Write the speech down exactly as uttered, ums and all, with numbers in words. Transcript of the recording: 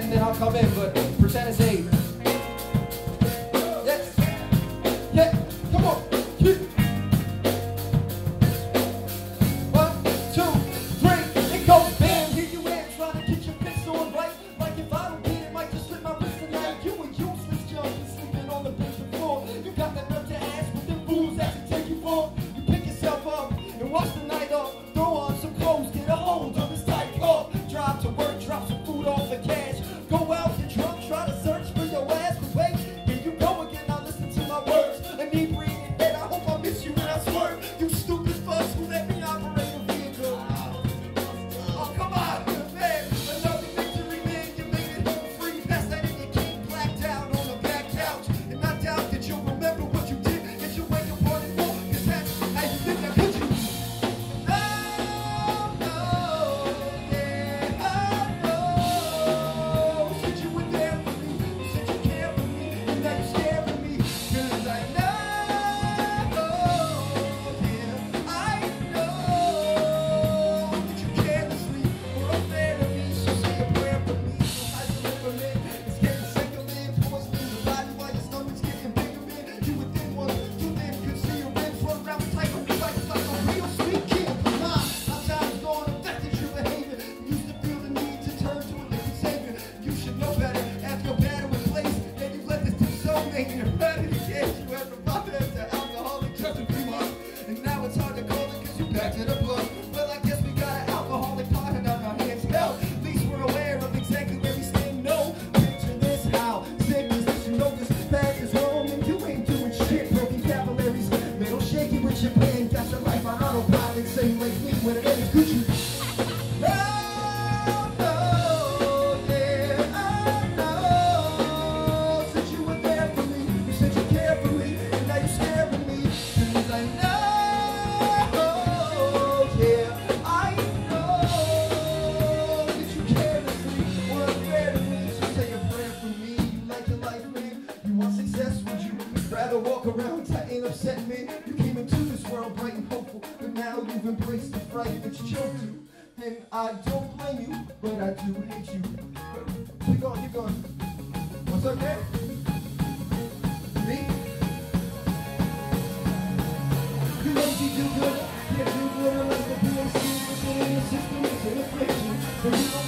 and then I'll come in, but pretend it's eight. Yes. Yeah. Come on. Yeah. One, two, three. It goes bam. Here you at, trying to get your fix on right. Like if I don't get it, might just slip my wrist tonight. You a useless junkie sleeping on the basement floor. You got the nerve to ask what them fools that to take you for. You pick yourself up and watch the night up. Throw on some clothes, get a hold of this tight club. Drive to work, drop some food off the cash. Go out, get drunk, try to search for your ass. But wait, here you go again, now listen to my words. Inebriated head, I hope I miss you when I swerve. You stupid fucks who let me operate a vehicle. Oh, come on, man. Another victory, man. You made it home free. Pass that in your king, blacked out on the back couch. And I doubt that you'll remember what you did. If you wake up on it for, cause that's how you think that could you. Walk around, tighten, upset me. You came into this world bright and hopeful, but now you've embraced the fright that you chose to. Then I don't blame you, but I do hate you. Keep going, keep going. What's okay? Me? You know you do good, can't do good unless the P A C is in your system, it's an affliction.